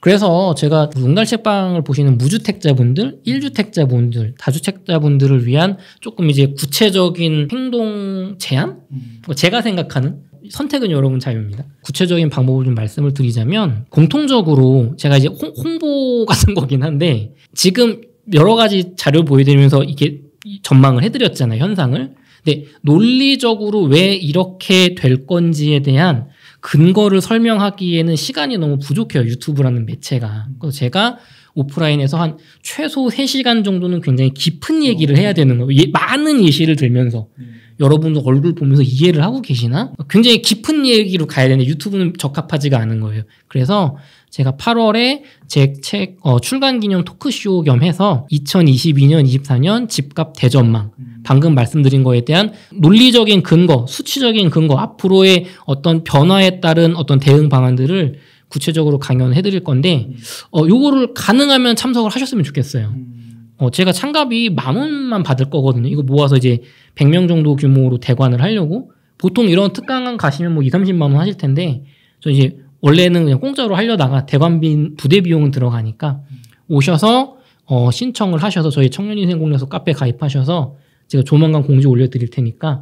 그래서 제가 용달책방을 보시는 무주택자분들, 1주택자분들, 다주택자분들을 위한 조금 이제 구체적인 행동 제안? 제가 생각하는 선택은 여러분 자유입니다. 구체적인 방법을 좀 말씀을 드리자면 공통적으로 제가 이제 홍보 같은 거긴 한데 지금 여러 가지 자료를 보여드리면서 이게 전망을 해드렸잖아요. 현상을. 근데 논리적으로 왜 이렇게 될 건지에 대한 근거를 설명하기에는 시간이 너무 부족해요. 유튜브라는 매체가. 그래서 제가 오프라인에서 한 최소 3시간 정도는 굉장히 깊은 얘기를 해야 되는 거예요. 많은 예시를 들면서. 여러분도 얼굴 보면서 이해를 하고 계시나? 굉장히 깊은 얘기로 가야 되는데 유튜브는 적합하지가 않은 거예요. 그래서 제가 8월에 제 책 출간 기념 토크쇼 겸 해서 2022년, 24년 집값 대전망 방금 말씀드린 거에 대한 논리적인 근거, 수치적인 근거, 앞으로의 어떤 변화에 따른 어떤 대응 방안들을 구체적으로 강연해 드릴 건데 요거를 가능하면 참석을 하셨으면 좋겠어요. 제가 참가비 10,000원만 받을 거거든요. 이거 모아서 이제 100명 정도 규모로 대관을 하려고. 보통 이런 특강은 가시면 뭐 20-30만 원 하실 텐데 저 이제 원래는 그냥 공짜로 하려다가 대관비 부대 비용은 들어가니까 오셔서 신청을 하셔서 저희 청년인생공략소 카페 가입하셔서 제가 조만간 공지 올려드릴 테니까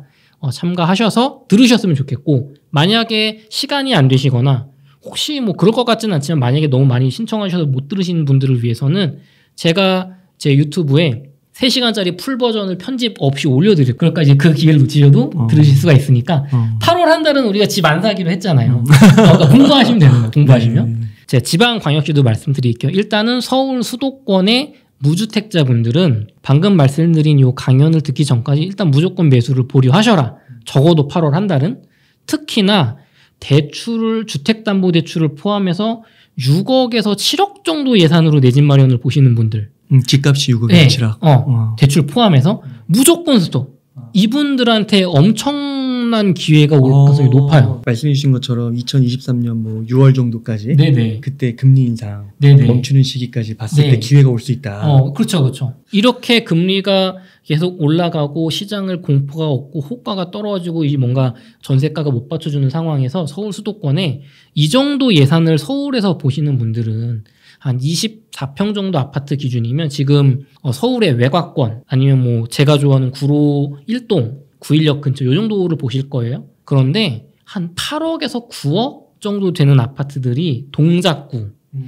참가하셔서 들으셨으면 좋겠고, 만약에 시간이 안 되시거나 혹시 뭐 그럴 것 같지는 않지만 만약에 너무 많이 신청하셔서 못 들으시는 분들을 위해서는 제가 제 유튜브에 3시간짜리 풀 버전을 편집 없이 올려드릴, 그러니까 이제 그 기회를 놓치셔도 들으실 수가 있으니까 8월 한 달은 우리가 집 안 사기로 했잖아요. 그러니까 공부하시면 되는 거예요. 공부하시면. 제가 지방광역시도 말씀드릴게요. 일단은 서울 수도권의 무주택자분들은 방금 말씀드린 이 강연을 듣기 전까지 일단 무조건 매수를 보류하셔라. 적어도 8월 한 달은. 특히나 대출을, 주택담보대출을 포함해서 6억에서 7억 정도 예산으로 내 집 마련을 보시는 분들, 집값이 6억에서 네. 7억. 대출 포함해서 무조건 스톱. 이분들한테 엄청난 기회가 올 가능성이 높아요. 말씀해 주신 것처럼 2023년 뭐 6월 정도까지 네네. 그때 금리 인상 네네. 멈추는 시기까지 봤을 네. 때 기회가 올 수 있다. 그렇죠, 그렇죠. 이렇게 금리가 계속 올라가고 시장을 공포가 없고 호가가 떨어지고 이 뭔가 전세가가 못 받쳐주는 상황에서 서울 수도권에 이 정도 예산을 서울에서 보시는 분들은 한 24평 정도 아파트 기준이면 지금 서울의 외곽권 아니면 뭐 제가 좋아하는 구로 1동 9일역 근처 요 정도를 보실 거예요. 그런데 한 8억에서 9억 정도 되는 아파트들이 동작구,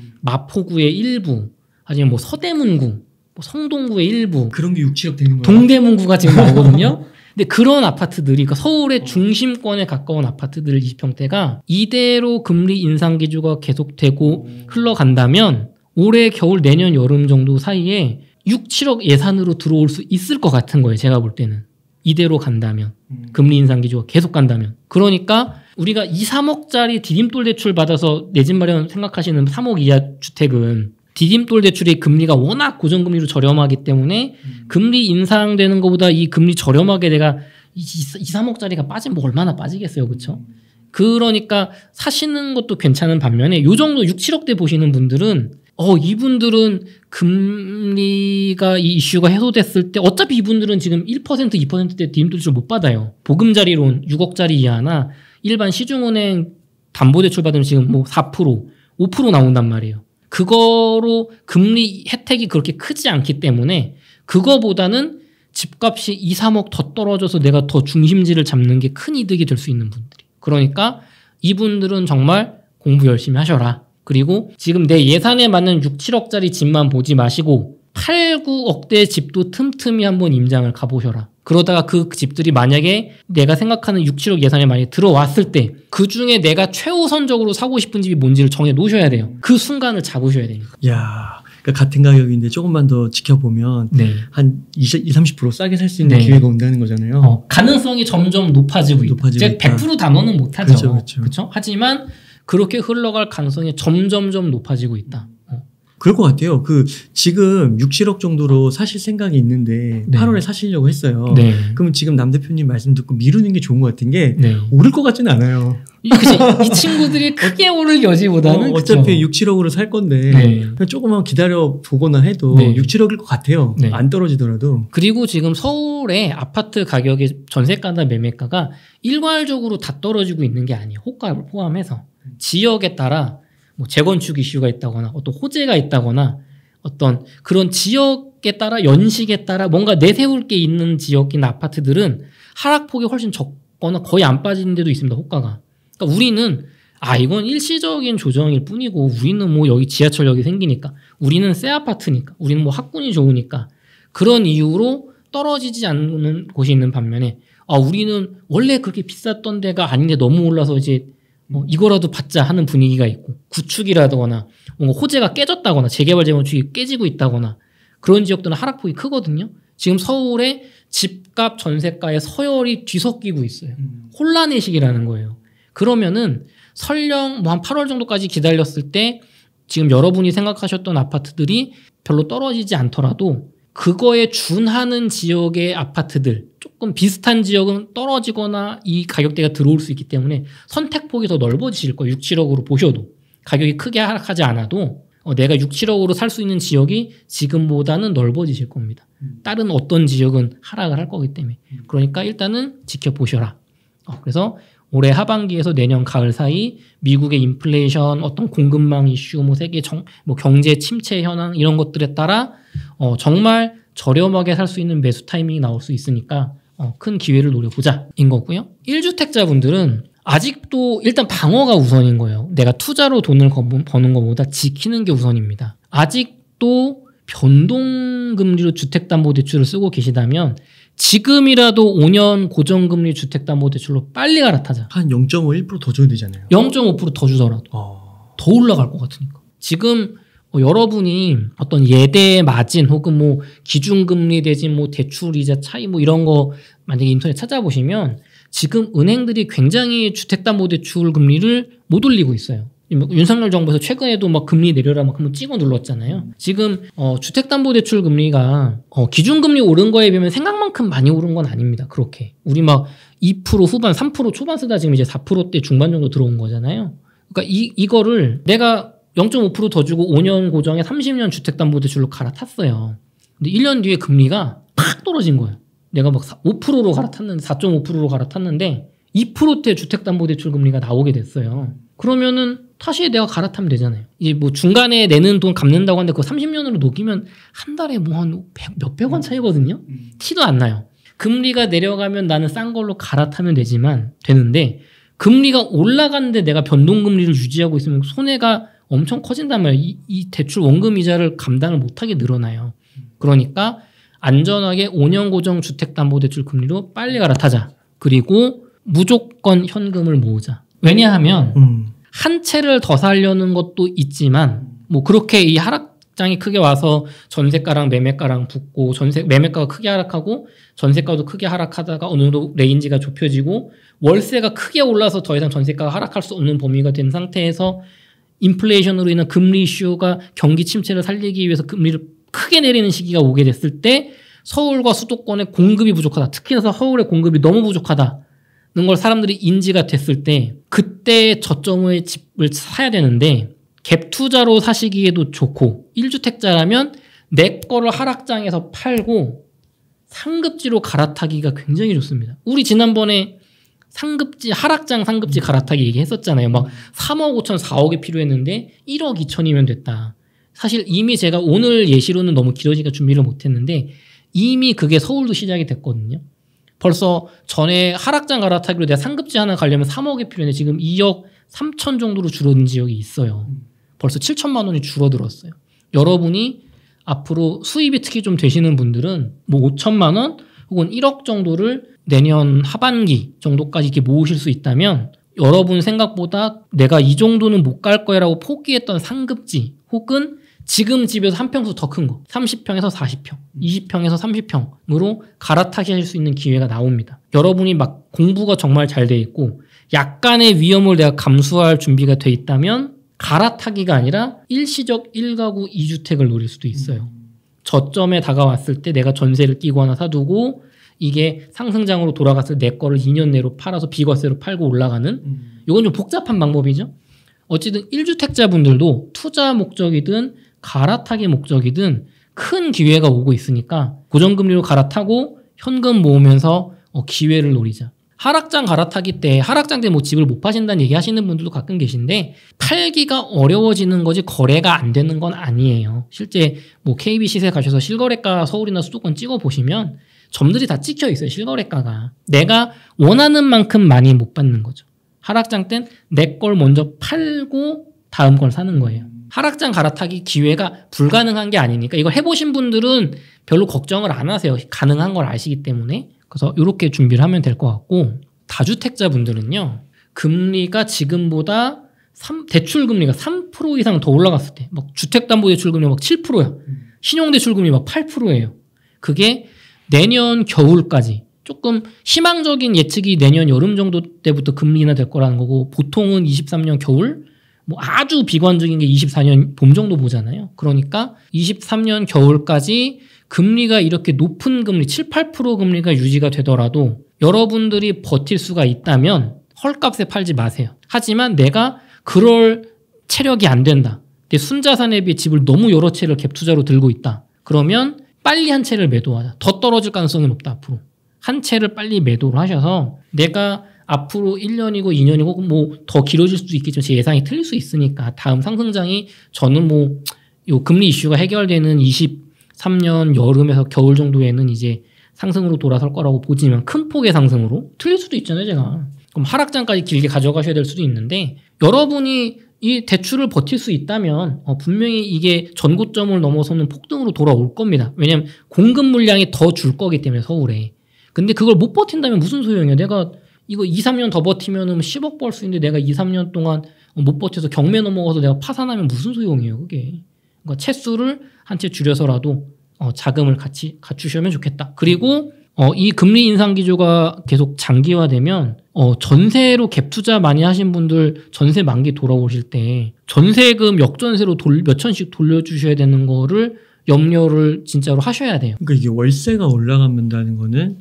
마포구의 일부, 아니면 뭐 서대문구, 뭐 성동구의 일부, 그런 게 6, 7억 되는 거예요. 동대문구가 지금 나오거든요. 근데 그런 아파트들이, 그러니까 서울의 중심권에 가까운 아파트들 20평대가 이대로 금리 인상 기조가 계속되고 흘러간다면 올해 겨울 내년 여름 정도 사이에 6, 7억 예산으로 들어올 수 있을 것 같은 거예요. 제가 볼 때는. 이대로 간다면. 금리 인상 기조가 계속 간다면. 그러니까 우리가 2, 3억짜리 디딤돌 대출 받아서 내 집 마련 생각하시는 3억 이하 주택은 디딤돌 대출의 금리가 워낙 고정금리로 저렴하기 때문에 금리 인상되는 것보다 이 금리 저렴하게 내가 2, 3억짜리가 빠지면 뭐 얼마나 빠지겠어요. 그렇죠? 그러니까 사시는 것도 괜찮은 반면에 요 정도 6, 7억대 보시는 분들은 이분들은 금리가 이 이슈가 해소됐을 때 어차피 이분들은 지금 1%, 2%대 디딤돌 대출 못 받아요. 보금자리론 6억짜리 이하나 일반 시중은행 담보대출 받으면 지금 뭐 4%, 5% 나온단 말이에요. 그거로 금리 혜택이 그렇게 크지 않기 때문에 그거보다는 집값이 2, 3억 더 떨어져서 내가 더 중심지를 잡는 게 큰 이득이 될 수 있는 분들이. 그러니까 이분들은 정말 공부 열심히 하셔라. 그리고 지금 내 예산에 맞는 6, 7억짜리 집만 보지 마시고 8, 9억대 집도 틈틈이 한번 임장을 가보셔라. 그러다가 그 집들이 만약에 내가 생각하는 6, 7억 예산에 만약에 들어왔을 때 그 중에 내가 최우선적으로 사고 싶은 집이 뭔지를 정해 놓으셔야 돼요. 그 순간을 잡으셔야 되니까. 야, 그러니까 같은 가격인데 조금만 더 지켜보면 한 20, 30% 싸게 살 수 있는 기회가 온다는 거잖아요. 가능성이 점점 높아지고 있다. 제가 100% 단언은 못하죠. 그렇죠? 하지만 그렇게 흘러갈 가능성이 점점점 높아지고 있다. 그럴 것 같아요. 지금 6, 7억 정도로 사실 생각이 있는데 8월에 사시려고 했어요. 그럼 지금 남 대표님 말씀 듣고 미루는 게 좋은 것 같은 게 오를 것 같지는 않아요. 그치? 이 친구들이 크게 오를 여지보다는 어차피 6, 7억으로 살 건데 조금만 기다려 보거나 해도 6, 7억일 것 같아요. 안 떨어지더라도. 그리고 지금 서울의 아파트 가격의 전세가나 매매가가 일괄적으로 다 떨어지고 있는 게 아니에요. 호가를 포함해서. 지역에 따라 뭐 재건축 이슈가 있다거나 어떤 호재가 있다거나 어떤 그런 지역에 따라 연식에 따라 뭔가 내세울 게 있는 지역이나 아파트들은 하락폭이 훨씬 적거나 거의 안 빠지는 데도 있습니다. 호가가. 그러니까 우리는 이건 일시적인 조정일 뿐이고 우리는 뭐 여기 지하철역이 생기니까 우리는 새 아파트니까 우리는 뭐 학군이 좋으니까 그런 이유로 떨어지지 않는 곳이 있는 반면에 우리는 원래 그렇게 비쌌던 데가 아닌데 너무 올라서 이제 이거라도 받자 하는 분위기가 있고 구축이라거나 뭔가 호재가 깨졌다거나 재개발 재건축이 깨지고 있다거나 그런 지역들은 하락폭이 크거든요. 지금 서울의 집값 전세가의 서열이 뒤섞이고 있어요. 혼란의 시기라는 거예요. 그러면은 설령 뭐 한 8월 정도까지 기다렸을 때 지금 여러분이 생각하셨던 아파트들이 별로 떨어지지 않더라도 그거에 준하는 지역의 아파트들 조금 비슷한 지역은 떨어지거나 이 가격대가 들어올 수 있기 때문에 선택폭이 더 넓어지실 거예요. 6, 7억으로 보셔도 가격이 크게 하락하지 않아도 내가 6, 7억으로 살 수 있는 지역이 지금보다는 넓어지실 겁니다. 다른 어떤 지역은 하락을 할 거기 때문에 그러니까 일단은 지켜보셔라. 그래서 올해 하반기에서 내년 가을 사이 미국의 인플레이션, 어떤 공급망 이슈, 뭐 세계 뭐 경제 침체 현황 이런 것들에 따라 정말 저렴하게 살 수 있는 매수 타이밍이 나올 수 있으니까 큰 기회를 노려보자인 거고요. 1주택자분들은 아직도 일단 방어가 우선인 거예요. 내가 투자로 돈을 버는 것보다 지키는 게 우선입니다. 아직도 변동금리로 주택담보대출을 쓰고 계시다면 지금이라도 5년 고정금리 주택담보대출로 빨리 갈아타자. 한 0.5, 1% 더 줘야 되잖아요. 0.5% 더 주더라도 더 올라갈 것 같으니까. 지금 여러분이 어떤 예대 마진 혹은 뭐 기준금리 대신 뭐 대출이자 차이 뭐 이런 거 만약에 인터넷 찾아보시면 지금 은행들이 굉장히 주택담보대출 금리를 못 올리고 있어요. 윤석열 정부에서 최근에도 막 금리 내려라 막 한번 찍어 눌렀잖아요. 지금 주택담보대출 금리가 기준금리 오른 거에 비하면 생각만큼 많이 오른 건 아닙니다. 그렇게 우리 막 2% 후반 3% 초반 쓰다 지금 이제 4%대 중반 정도 들어온 거잖아요. 그러니까 이거를 내가 0.5% 더 주고 5년 고정에 30년 주택담보대출로 갈아탔어요. 근데 1년 뒤에 금리가 팍 떨어진 거예요. 내가 막 5%로 갈아탔는데 4.5%로 갈아탔는데 2%대 주택담보대출 금리가 나오게 됐어요. 그러면은 다시 내가 갈아타면 되잖아요. 이제 뭐 중간에 내는 돈 갚는다고 하는데 그거 30년으로 녹이면 한 달에 뭐 한 몇백 원 차이거든요. 티도 안 나요. 금리가 내려가면 나는 싼 걸로 갈아타면 되는데 금리가 올라가는데 내가 변동금리를 유지하고 있으면 손해가 엄청 커진단 말이에요. 이 대출 원금 이자를 감당을 못하게 늘어나요. 그러니까 안전하게 5년 고정 주택담보대출 금리로 빨리 갈아타자. 그리고 무조건 현금을 모으자. 왜냐하면 한 채를 더 사려는 것도 있지만 뭐 그렇게 이 하락장이 크게 와서 전세가랑 매매가랑 붙고 매매가가 크게 하락하고 전세가도 크게 하락하다가 어느 정도 레인지가 좁혀지고 월세가 크게 올라서 더 이상 전세가가 하락할 수 없는 범위가 된 상태에서 인플레이션으로 인한 금리 이슈가 경기 침체를 살리기 위해서 금리를 크게 내리는 시기가 오게 됐을 때 서울과 수도권의 공급이 부족하다. 특히나 서울의 공급이 너무 부족하다는 걸 사람들이 인지가 됐을 때 그때 저점의 집을 사야 되는데 갭 투자로 사시기에도 좋고 1주택자라면 내 거를 하락장에서 팔고 상급지로 갈아타기가 굉장히 좋습니다. 우리 지난번에 하락장 상급지 갈아타기 얘기했었잖아요. 막 3억 5천, 4억이 필요했는데 1억 2천이면 됐다. 사실 이미 제가 오늘 예시로는 너무 길어지니까 준비를 못했는데 이미 그게 서울도 시작이 됐거든요. 벌써 전에 하락장 갈아타기로 내가 상급지 하나 가려면 3억이 필요했는데 지금 2억 3천 정도로 줄어든 지역이 있어요. 벌써 7천만 원이 줄어들었어요. 여러분이 앞으로 수입이 특히 좀 되시는 분들은 뭐 5천만 원 혹은 1억 정도를 내년 하반기 정도까지 이렇게 모으실 수 있다면 여러분 생각보다 내가 이 정도는 못 갈 거야라고 포기했던 상급지 혹은 지금 집에서 한 평수 더 큰 거 30평에서 40평, 20평에서 30평으로 갈아타실 수 있는 기회가 나옵니다. 여러분이 막 공부가 정말 잘 돼 있고 약간의 위험을 내가 감수할 준비가 돼 있다면 갈아타기가 아니라 일시적 1가구 2주택을 노릴 수도 있어요. 저점에 다가왔을 때 내가 전세를 끼고 하나 사두고 이게 상승장으로 돌아갔을 때 내 거를 2년 내로 팔아서 비과세로 팔고 올라가는 이건 좀 복잡한 방법이죠. 어쨌든 1주택자분들도 투자 목적이든 갈아타기 목적이든 큰 기회가 오고 있으니까 고정금리로 갈아타고 현금 모으면서 기회를 노리자. 하락장 갈아타기 때 하락장 때 뭐 집을 못 파신다는 얘기 하시는 분들도 가끔 계신데 팔기가 어려워지는 거지 거래가 안 되는 건 아니에요. 실제 뭐 KB 시세 가셔서 실거래가 서울이나 수도권 찍어 보시면 점들이 다 찍혀 있어요. 실거래가가. 내가 원하는 만큼 많이 못 받는 거죠. 하락장 땐 내 걸 먼저 팔고 다음 걸 사는 거예요. 하락장 갈아타기 기회가 불가능한 게 아니니까 이걸 해보신 분들은 별로 걱정을 안 하세요. 가능한 걸 아시기 때문에. 그래서 이렇게 준비를 하면 될 것 같고 다주택자분들은요. 금리가 지금보다 대출금리가 3% 이상 더 올라갔을 때 막 주택담보대출금리가 막 7%야. 신용대출금리 막 8%예요. 그게 내년 겨울까지 조금 희망적인 예측이 내년 여름 정도 때부터 금리 인하 될 거라는 거고 보통은 23년 겨울 뭐 아주 비관적인 게 24년 봄 정도 보잖아요. 그러니까 23년 겨울까지 금리가 이렇게 높은 금리 7, 8% 금리가 유지가 되더라도 여러분들이 버틸 수가 있다면 헐값에 팔지 마세요. 하지만 내가 그럴 체력이 안 된다. 내 순자산에 비해 집을 너무 여러 채를 갭투자로 들고 있다. 그러면 빨리 한 채를 매도하자. 더 떨어질 가능성이 높다. 앞으로. 한 채를 빨리 매도를 하셔서 내가 앞으로 1년이고 2년이고 뭐 더 길어질 수도 있겠지만 제 예상이 틀릴 수 있으니까 다음 상승장이 저는 뭐 요 금리 이슈가 해결되는 23년 여름에서 겨울 정도에는 이제 상승으로 돌아설 거라고 보지만 큰 폭의 상승으로 틀릴 수도 있잖아요, 제가. 그럼 하락장까지 길게 가져가셔야 될 수도 있는데 여러분이 이 대출을 버틸 수 있다면 분명히 이게 전고점을 넘어서는 폭등으로 돌아올 겁니다. 왜냐하면 공급 물량이 더 줄 거기 때문에 서울에. 근데 그걸 못 버틴다면 무슨 소용이에요? 내가 이거 2, 3년 더 버티면 10억 벌 수 있는데 내가 2, 3년 동안 못 버텨서 경매 넘어가서 내가 파산하면 무슨 소용이에요, 그게. 그러니까 채수를 한 채 줄여서라도 자금을 같이 갖추시면 좋겠다. 그리고 이 금리 인상 기조가 계속 장기화되면 전세로 갭 투자 많이 하신 분들 전세 만기 돌아오실 때 전세금 역전세로 몇 천씩 돌려주셔야 되는 거를 염려를 진짜로 하셔야 돼요. 그러니까 이게 월세가 올라간다는 거는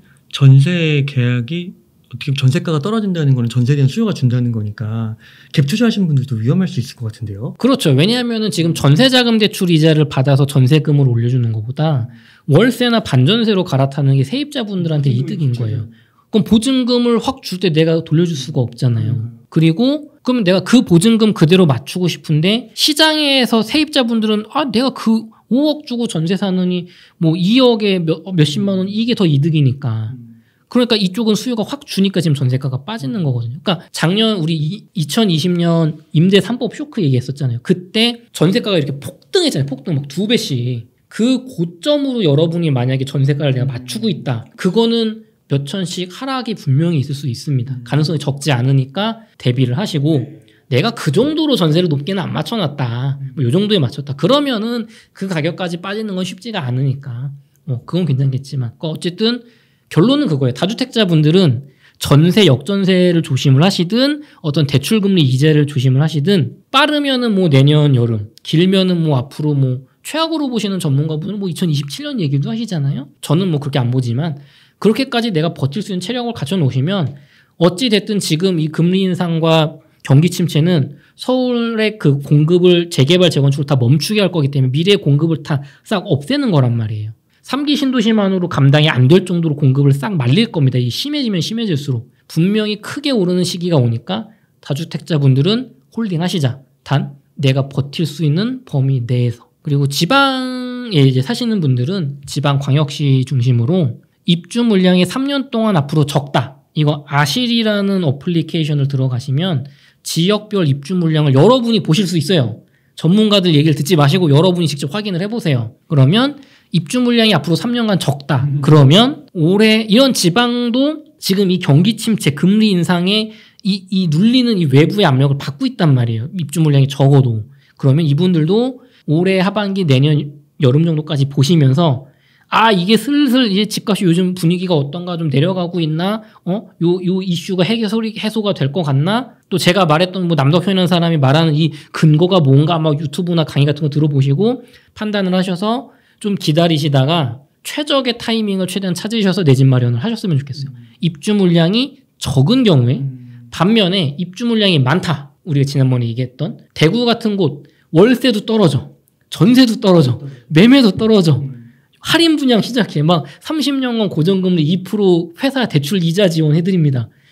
전세 계약이 어떻게 전세가가 떨어진다는 거는 전세에 대한 수요가 준다는 거니까 갭 투자하시는 분들도 위험할 수 있을 것 같은데요. 그렇죠. 왜냐하면 지금 전세자금 대출 이자를 받아서 전세금을 올려주는 것보다 월세나 반전세로 갈아타는 게 세입자분들한테 이득인 거예요. 그럼 보증금을 확 줄 때 내가 돌려줄 수가 없잖아요. 그리고 그러면 내가 그 보증금 그대로 맞추고 싶은데 시장에서 세입자분들은 내가 그 5억 주고 전세 사느니 뭐 2억에 몇십만 원 이게 더 이득이니까. 그러니까 이쪽은 수요가 확 주니까 지금 전세가가 빠지는 거거든요. 그러니까 작년 우리 2020년 임대 3법 쇼크 얘기했었잖아요. 그때 전세가가 이렇게 폭등했잖아요. 폭등 막 2배씩. 그 고점으로 여러분이 만약에 전세가를 내가 맞추고 있다. 그거는 몇 천씩 하락이 분명히 있을 수 있습니다. 가능성이 적지 않으니까 대비를 하시고 내가 그 정도로 전세를 높게는 안 맞춰놨다. 뭐 이 정도에 맞췄다. 그러면은 그 가격까지 빠지는 건 쉽지가 않으니까 그건 괜찮겠지만 어쨌든 결론은 그거예요. 다주택자분들은 전세 역전세를 조심을 하시든 어떤 대출금리 이자를 조심을 하시든 빠르면은 뭐 내년 여름 길면은 뭐 앞으로 뭐 최악으로 보시는 전문가분은 뭐 2027년 얘기도 하시잖아요. 저는 뭐 그렇게 안 보지만 그렇게까지 내가 버틸 수 있는 체력을 갖춰 놓으시면 어찌 됐든 지금 이 금리 인상과 경기 침체는 서울의 그 공급을 재개발 재건축을 다 멈추게 할 거기 때문에 미래의 공급을 다 싹 없애는 거란 말이에요. 3기 신도시만으로 감당이 안 될 정도로 공급을 싹 말릴 겁니다. 이 심해지면 심해질수록 분명히 크게 오르는 시기가 오니까 다주택자분들은 홀딩하시자. 단 내가 버틸 수 있는 범위 내에서. 그리고 지방에 이제 사시는 분들은 지방 광역시 중심으로 입주 물량이 3년 동안 앞으로 적다. 이거 아실이라는 어플리케이션을 들어가시면 지역별 입주 물량을 여러분이 보실 수 있어요. 전문가들 얘기를 듣지 마시고 여러분이 직접 확인을 해보세요. 그러면 입주 물량이 앞으로 3년간 적다. 그러면 올해 이런 지방도 지금 이 경기 침체, 금리 인상에 이 눌리는 이 외부의 압력을 받고 있단 말이에요. 입주 물량이 적어도. 그러면 이분들도 올해 하반기 내년 여름 정도까지 보시면서 이게 슬슬 이제 집값이 요즘 분위기가 어떤가 좀 내려가고 있나? 요 이슈가 해소가 될 것 같나? 또 제가 말했던 뭐 남덕현이라는 사람이 말하는 이 근거가 뭔가 막 유튜브나 강의 같은 거 들어보시고 판단을 하셔서 좀 기다리시다가 최적의 타이밍을 최대한 찾으셔서 내 집 마련을 하셨으면 좋겠어요. 입주 물량이 적은 경우에 반면에 입주 물량이 많다. 우리가 지난번에 얘기했던 대구 같은 곳 월세도 떨어져. 전세도 떨어져. 매매도 떨어져. 할인 분양 시작해. 막 30년간 고정금리 2% 회사 대출 이자 지원해드립니다.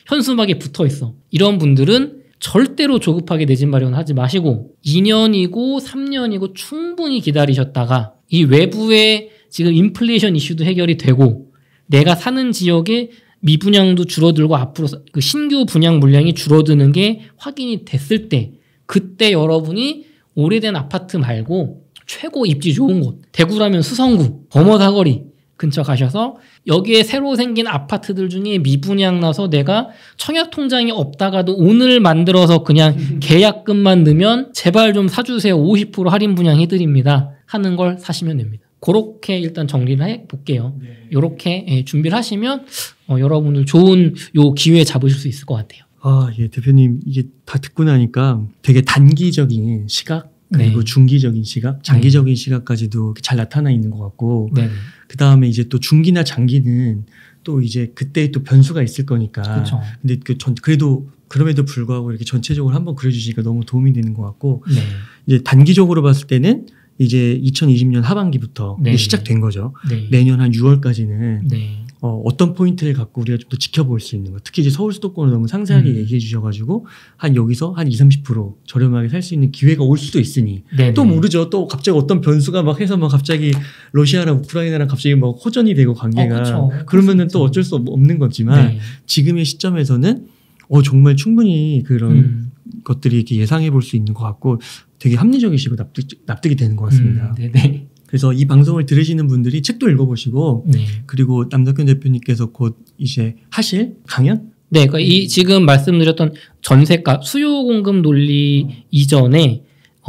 현수막에 붙어 있어. 이런 분들은 절대로 조급하게 내 집 마련을 하지 마시고 2년이고 3년이고 충분히 기다리셨다가 이 외부의 지금 인플레이션 이슈도 해결이 되고 내가 사는 지역에 미분양도 줄어들고 앞으로 그 신규 분양 물량이 줄어드는 게 확인이 됐을 때 그때 여러분이 오래된 아파트 말고 최고 입지 좋은 곳 대구라면 수성구, 범어사거리 근처 가셔서 여기에 새로 생긴 아파트들 중에 미분양 나서 내가 청약통장이 없다가도 오늘 만들어서 그냥 계약금만 넣으면 제발 좀 사주세요. 50% 할인 분양해드립니다. 하는 걸 사시면 됩니다. 그렇게 일단 정리를 해볼게요. 이렇게 준비를 하시면 여러분들 좋은 요 기회 잡으실 수 있을 것 같아요. 예, 대표님 이게 다 듣고 나니까 되게 단기적인 시각 그리고 중기적인 시각, 장기적인 시각까지도 잘 나타나 있는 것 같고 그 다음에 이제 또 중기나 장기는 또 이제 그때 또 변수가 있을 거니까 그쵸. 근데 그래도 그럼에도 불구하고 이렇게 전체적으로 한번 그려주시니까 너무 도움이 되는 것 같고 이제 단기적으로 봤을 때는 이제 2020년 하반기부터 시작된 거죠. 내년 한 6월까지는 어떤 포인트를 갖고 우리가 좀 더 지켜볼 수 있는 거. 특히 이제 서울 수도권을 너무 상세하게 얘기해 주셔가지고 한 여기서 한 20-30% 저렴하게 살 수 있는 기회가 올 수도 있으니 또 모르죠. 또 갑자기 어떤 변수가 막 해서 막 갑자기 러시아랑 우크라이나랑 갑자기 막 호전이 되고 관계가 그러면은 또 어쩔 수 없는 거지만 지금의 시점에서는 정말 충분히 그런 것들이 이렇게 예상해 볼 수 있는 것 같고 되게 합리적이시고 납득이 되는 것 같습니다. 그래서 이 방송을 들으시는 분들이 책도 읽어보시고 그리고 남덕현 대표님께서 곧 이제 하실 강연? 그러니까 이 지금 말씀드렸던 전세가 수요 공급 논리 이전에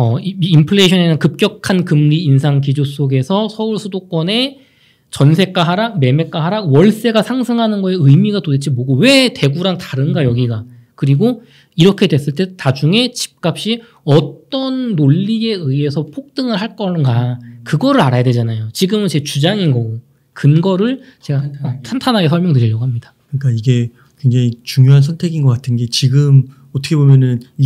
인플레이션에는 급격한 금리 인상 기조 속에서 서울 수도권의 전세가 하락, 매매가 하락, 월세가 상승하는 거의 의미가 도대체 뭐고 왜 대구랑 다른가 여기가. 그리고 이렇게 됐을 때 나중에 집값이 어떤 논리에 의해서 폭등을 할 건가 그거를 알아야 되잖아요. 지금은 제 주장인 거고 근거를 제가 탄탄하게 설명드리려고 합니다. 그러니까 이게 굉장히 중요한 선택인 것 같은 게 지금 어떻게 보면은 이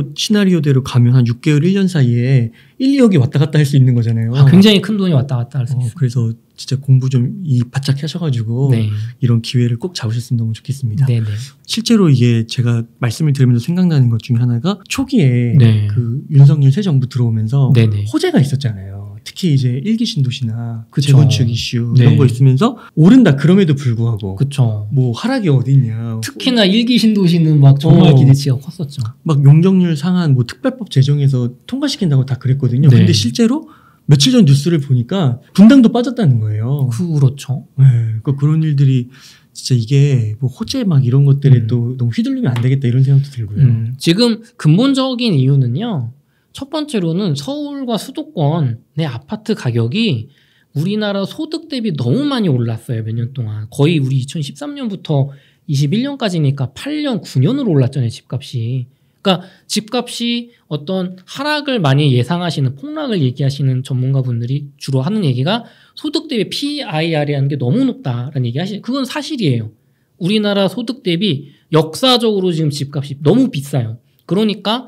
시나리오대로 가면 한 6개월, 1년 사이에 1, 2억이 왔다 갔다 할 수 있는 거잖아요. 굉장히 큰 돈이 왔다 갔다 할 수 있어요. 그래서 진짜 공부 좀 바짝 하셔가지고 이런 기회를 꼭 잡으셨으면 너무 좋겠습니다. 실제로 이게 제가 말씀을 들으면서 생각나는 것 중에 하나가 초기에 그 윤석열 새 정부 들어오면서 호재가 있었잖아요. 특히 이제 1기 신도시나 재건축 이슈 이런 거 있으면서 오른다 그럼에도 불구하고 뭐 하락이 어딨냐. 특히나 1기 신도시는 막 정말 기대치가 컸었죠. 막 용적률 상한 뭐 특별법 제정해서 통과시킨다고 다 그랬거든요. 근데 실제로 며칠 전 뉴스를 보니까 분당도 빠졌다는 거예요. 그렇죠. 그러니까 그런 일들이 진짜 이게 뭐 호재 막 이런 것들에 또 너무 휘둘리면 안 되겠다 이런 생각도 들고요. 지금 근본적인 이유는요. 첫 번째로는 서울과 수도권 내 아파트 가격이 우리나라 소득 대비 너무 많이 올랐어요. 몇 년 동안. 거의 우리 2013년부터 21년까지니까 8년, 9년으로 올랐잖아요. 집값이. 그러니까 집값이 어떤 하락을 많이 예상하시는 폭락을 얘기하시는 전문가분들이 주로 하는 얘기가 소득 대비 PIR이라는 게 너무 높다라는 얘기 하시는 그건 사실이에요. 우리나라 소득 대비 역사적으로 지금 집값이 너무 비싸요. 그러니까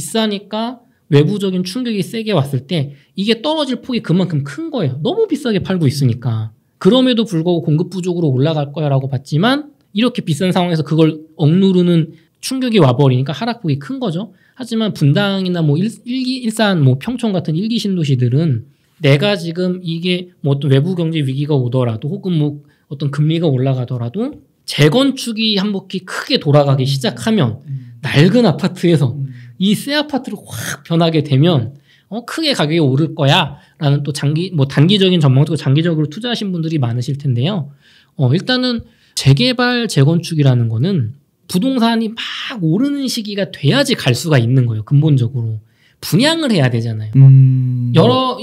비싸니까 외부적인 충격이 세게 왔을 때 이게 떨어질 폭이 그만큼 큰 거예요. 너무 비싸게 팔고 있으니까. 그럼에도 불구하고 공급 부족으로 올라갈 거야 라고 봤지만 이렇게 비싼 상황에서 그걸 억누르는 충격이 와버리니까 하락폭이 큰 거죠. 하지만 분당이나 뭐 일산, 뭐 평촌 같은 1기 신도시들은 내가 지금 이게 뭐 어떤 외부 경제 위기가 오더라도 혹은 뭐 어떤 금리가 올라가더라도 재건축이 한 바퀴 크게 돌아가기 시작하면 낡은 아파트에서 이 새 아파트로 확 변하게 되면 크게 가격이 오를 거야 라는 또 단기적인 전망도 장기적으로 투자하신 분들이 많으실 텐데요. 일단은 재개발 재건축이라는 거는 부동산이 막 오르는 시기가 돼야지 갈 수가 있는 거예요. 근본적으로 분양을 해야 되잖아요. 여러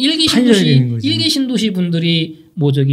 1기 신도시 분들이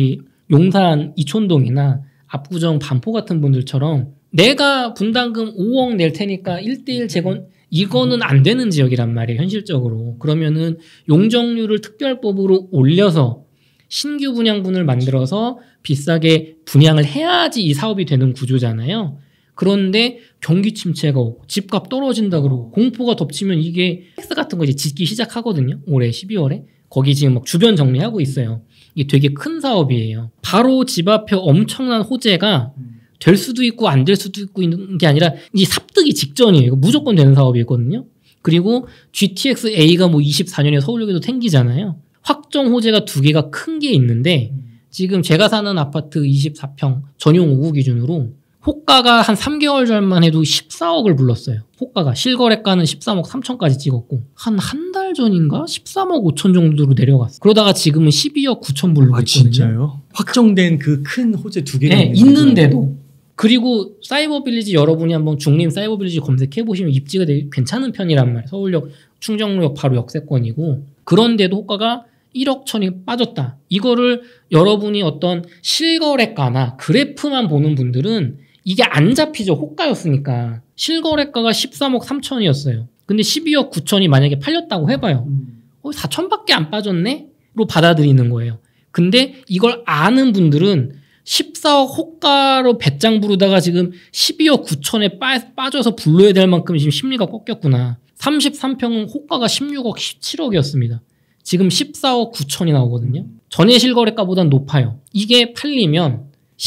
용산 이촌동이나 압구정 반포 같은 분들처럼 내가 분담금 5억 낼 테니까 1:1 재건 이거는 안 되는 지역이란 말이에요. 현실적으로. 그러면은 용적률을 특별법으로 올려서 신규 분양분을 만들어서 비싸게 분양을 해야지 이 사업이 되는 구조잖아요. 그런데 경기 침체가 오고 집값 떨어진다 그러고 공포가 덮치면 이게 텍스 같은 거 이제 짓기 시작하거든요. 올해 12월에. 거기 지금 막 주변 정리하고 있어요. 이게 되게 큰 사업이에요. 바로 집 앞에 엄청난 호재가 될 수도 있고 안 될 수도 있고 있는 게 아니라 이 삽뜨기 직전이에요. 이거 무조건 되는 사업이거든요. 그리고 GTX-A가 뭐 24년에 서울역에도 생기잖아요. 확정 호재가 2개가 큰 게 있는데 지금 제가 사는 아파트 24평 전용 5구 기준으로 호가가 한 3개월 전만 해도 14억을 불렀어요. 호가가 실거래가는 13억 3천까지 찍었고 한 달 전인가 13억 5천 정도로 내려갔어. 그러다가 지금은 12억 9천 부르고 있거든요. 진짜요? 확정된 그 큰 호재 2개가 네, 있는데도. 그리고 사이버빌리지 여러분이 한번 중림 사이버빌리지 검색해보시면 입지가 되게 괜찮은 편이란 말이에요. 서울역 충정로역 바로 역세권이고 그런데도 호가가 1억 천이 빠졌다. 이거를 여러분이 어떤 실거래가나 그래프만 보는 분들은 이게 안 잡히죠. 호가였으니까. 실거래가가 13억 3천이었어요. 근데 12억 9천이 만약에 팔렸다고 해봐요. 4천밖에 안 빠졌네? 로 받아들이는 거예요. 근데 이걸 아는 분들은 14억 호가로 배짱 부르다가 지금 12억 9천에 빠져서 불러야 될 만큼 지금 심리가 꺾였구나. 33평은 호가가 16억 17억이었습니다. 지금 14억 9천이 나오거든요. 전에 실거래가보단 높아요. 이게 팔리면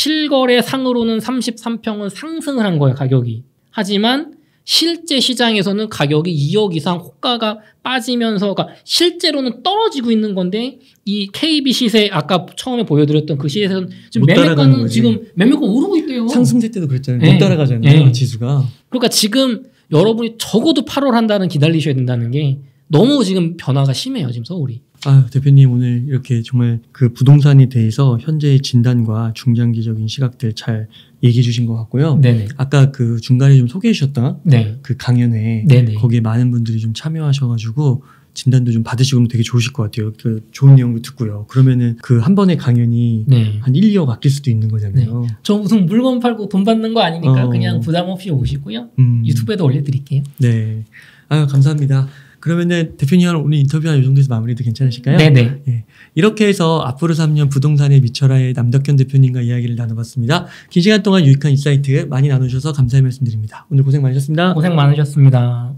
실거래 상으로는 33평은 상승을 한 거예요, 가격이. 하지만 실제 시장에서는 가격이 2억 이상 호가가 빠지면서 그러니까 실제로는 떨어지고 있는 건데 이 KB 시세 아까 처음에 보여드렸던 그 시세에서는 지금 매매가는 지금 매매가 오르고 있대요. 상승세 때도 그랬잖아요. 못 따라가잖아요, 지수가. 그러니까 지금 여러분이 적어도 8월 한 달은 기다리셔야 된다는 게 너무 지금 변화가 심해요, 지금 서울이. 대표님 오늘 이렇게 정말 그 부동산에 대해서 현재의 진단과 중장기적인 시각들 잘 얘기해 주신 것 같고요. 네네. 아까 그 중간에 좀 소개해 주셨던 그 강연에 네네. 거기에 많은 분들이 좀 참여하셔가지고 진단도 좀 받으시고 되게 좋으실 것 같아요. 그 좋은 내용도 듣고요. 그러면은 그 한 번의 강연이 한 1, 2억 아낄 수도 있는 거잖아요. 저 무슨 물건 팔고 돈 받는 거 아니니까 그냥 부담 없이 오시고요. 유튜브에도 올려드릴게요. 네. 감사합니다. 그러면은 대표님 오늘 인터뷰 한 이 정도에서 마무리도 괜찮으실까요? 네네. 예. 이렇게 해서 앞으로 3년 부동산에 미쳐라의 남덕현 대표님과 이야기를 나눠봤습니다. 긴 시간 동안 유익한 인사이트 많이 나누셔서 감사의 말씀드립니다. 오늘 고생 많으셨습니다. 고생 많으셨습니다.